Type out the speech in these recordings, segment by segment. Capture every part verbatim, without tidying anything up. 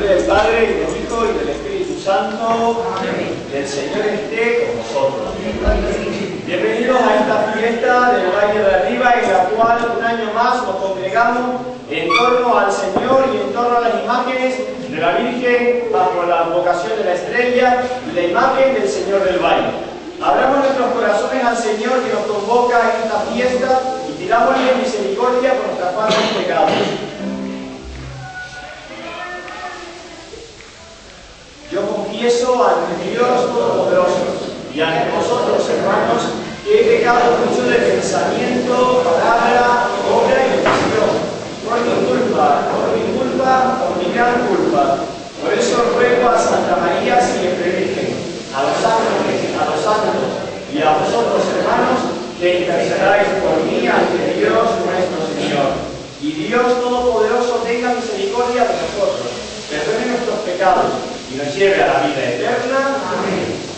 del Padre, y del Hijo, y del Espíritu Santo. Amén. El Señor esté con nosotros. Bienvenidos a esta fiesta del Valle de Arriba, en la cual un año más nos congregamos en torno al Señor y en torno a las imágenes de la Virgen bajo la vocación de la estrella y la imagen del Señor del Valle. Abramos nuestros corazones al Señor que nos convoca en esta fiesta y pidámosle misericordia por nuestras faltas y pecados. Yo confieso ante Dios Todopoderoso y ante vosotros, hermanos, que he pecado mucho de pensamiento, palabra, obra y omisión, por mi culpa, por mi culpa, por mi gran culpa. Por eso ruego a Santa María siempre Virgen, a los ángeles, a los santos y a vosotros, hermanos, que intercedáis por mí ante Dios nuestro Señor. Y Dios Todopoderoso tenga misericordia de nosotros, perdone nuestros pecados y nos lleve a la vida eterna. Amén.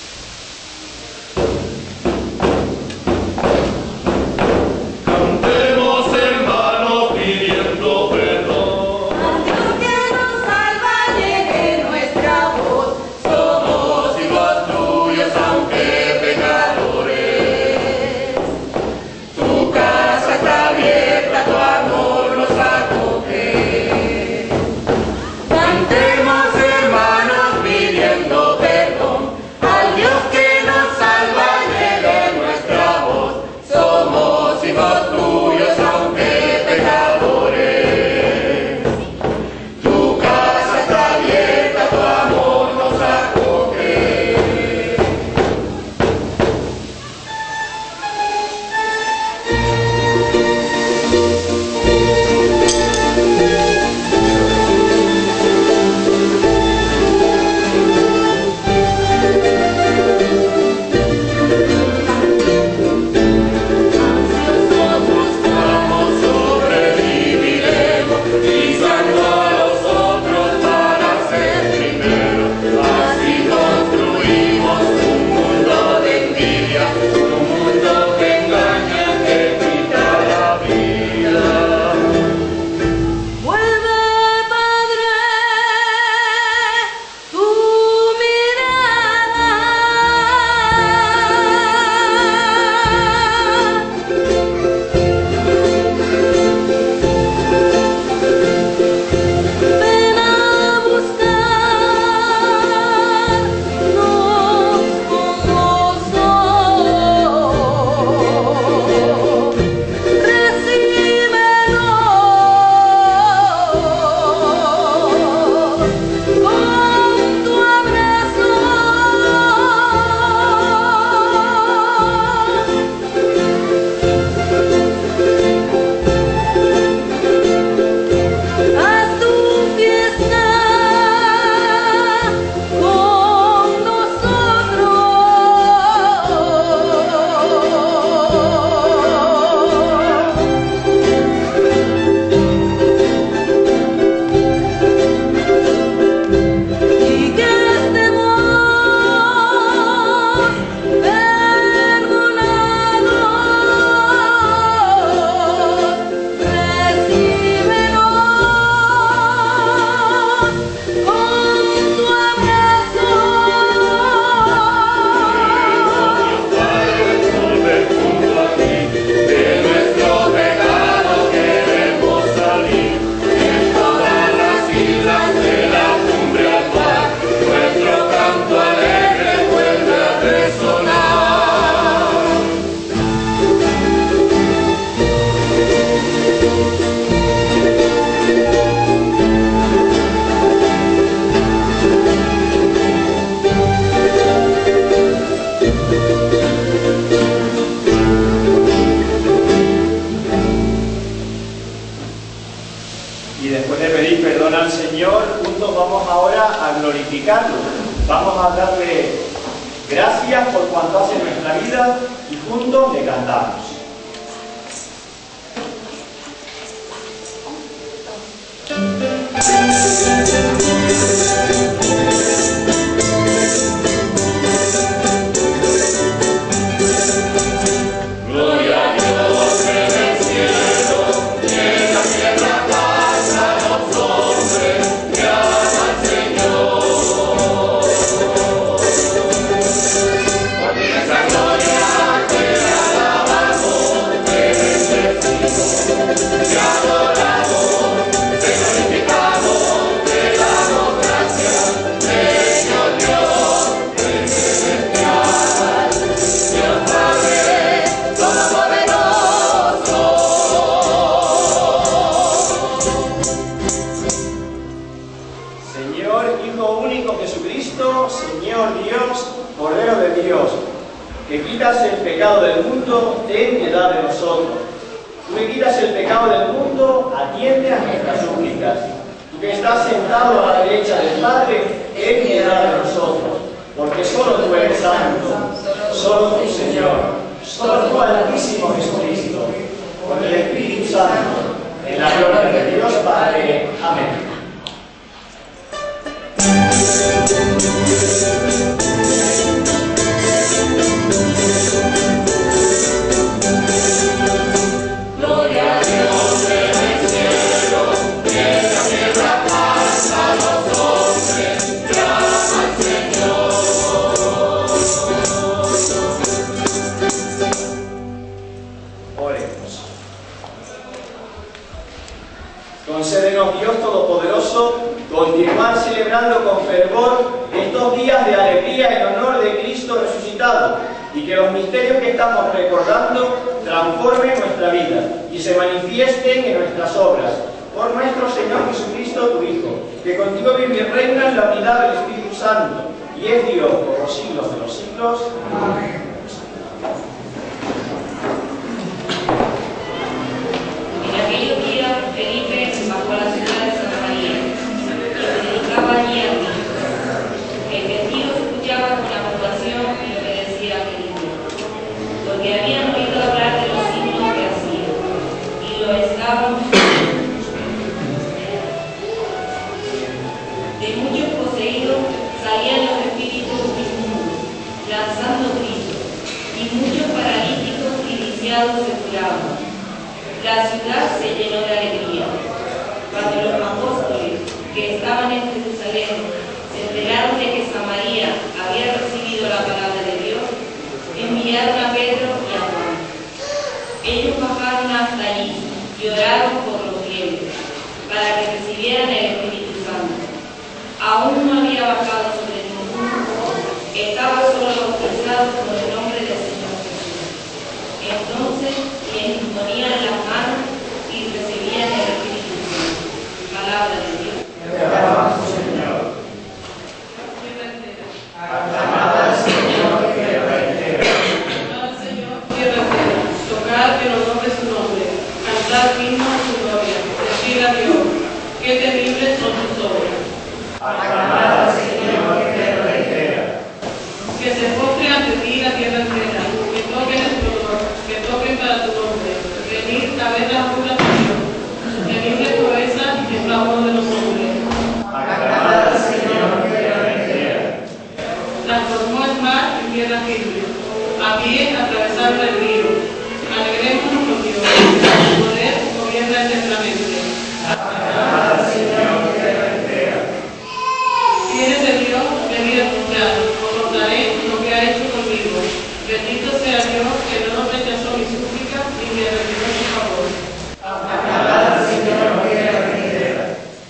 Vamos a darle gracias por cuanto hace en nuestra vida y juntos le cantamos. Tierra pasa a los hombres, que a Señor, Hijo único Jesucristo, Señor Dios, Cordero de Dios, que quitas el pecado del mundo, ten piedad de nosotros. Tú que quitas el pecado del mundo, atiende a nuestras súplicas. Tú que estás sentado a la derecha del Padre, ten piedad de nosotros. Porque solo tú eres santo, solo tú, Señor, solo tú, Altísimo Jesucristo, con el Espíritu Santo, en la gloria de Dios Padre. Amén. Concédenos, Dios Todopoderoso, continuar celebrando con fervor estos días de alegría en honor de Cristo resucitado, y que los misterios que estamos recordando transformen nuestra vida y se manifiesten en nuestras obras. Por nuestro Señor Jesucristo, tu Hijo, que contigo vive y reina en la unidad del Espíritu Santo, y es Dios por los siglos de los siglos. Amén. En aquellos días, Felipe bajó a la ciudad de Samaria y se dedicaba allí a Cristo. El gentío escuchaba con aprobación lo que decía Felipe, porque habían oído hablar de los signos que hacía, y lo estaban de muchos poseídos, salían los espíritus inmundos, lanzando gritos, y muchos paralíticos y lisiados se curaban. La ciudad se llenó de alegría. Cuando los apóstoles que estaban en Jerusalén se enteraron de que Samaria había recibido la palabra de Dios, enviaron a Pedro y a Juan. Ellos bajaron hasta allí y oraron por los fieles, para que recibieran el Espíritu Santo. Aún no había bajado sobre ninguno, estaba solo bautizado con el nombre del Señor Jesús. Entonces les imponían las manos y recibían el Espíritu Santo. Palabra de Dios. Te alabamos, Señor. Aclamad al Señor, tierra entera. Aclamad al Señor, tierra entera. Tocad que nos nombre su nombre. Cantad himnos a su gloria. Decid a Dios, qué temibles son sus obras. Aclamad al Señor, tierra entera. Que se postre ante ti la tierra entera. Que toquen el dolor, que toquen para tu nombre. Venid a ver las burlas de Dios, su temible proeza y temblamos de los hombres. Aclamad al Señor, tierra entera. Transformó el mar en tierra firme. A pie atravesaron el río. Alegrémonos con Dios. Su poder gobierna eternamente. Aclamad al Señor, tierra entera. Tienes de Dios, venid a escuchar. Os contaré lo que ha hecho conmigo. Bendito sea Dios que no nos rechazó mi súplica ni me retiró su favor. Aclamad al Señor, tierra entera.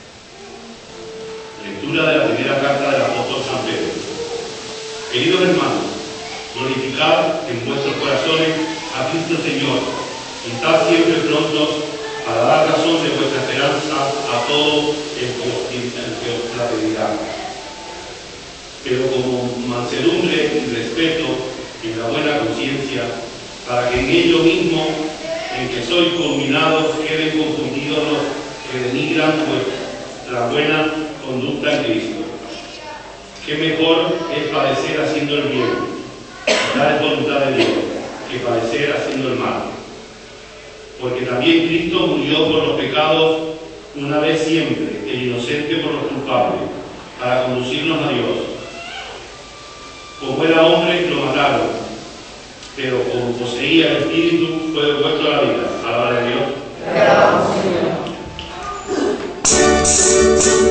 Lectura de la primera carta del apóstol San Pedro. Queridos hermanos, glorificad en vuestros corazones a Cristo Señor, y estad siempre prontos para dar razón de vuestra esperanza a todo el que os la pedirá. Pero como mansedumbre y respeto en la buena conciencia, para que en ello mismo en que sois culminados queden confundidos los que denigran pues la buena conducta en Cristo. Qué mejor es padecer haciendo el bien, tal es voluntad de Dios, que padecer haciendo el mal. Porque también Cristo murió por los pecados una vez siempre, el inocente por los culpables, para conducirnos a Dios. Como era hombre, lo mataron, pero como poseía el Espíritu, fue devuelto a la vida. Palabra de Dios. Te alabamos, Señor.